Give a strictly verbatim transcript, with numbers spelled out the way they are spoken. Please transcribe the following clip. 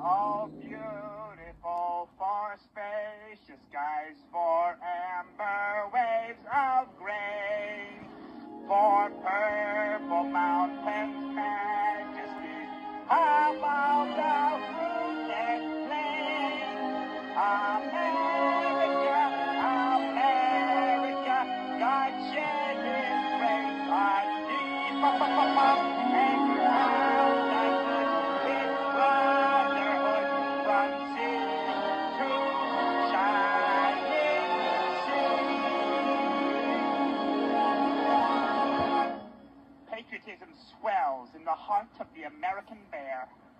All beautiful for spacious skies, for amber waves of grain, for purple mountains' majesty. How about the fruited plain? America, America, God shed His grace on thee, and crowned us with brotherhood from sea to shining sea. Patriotism swells in the heart of the American bear.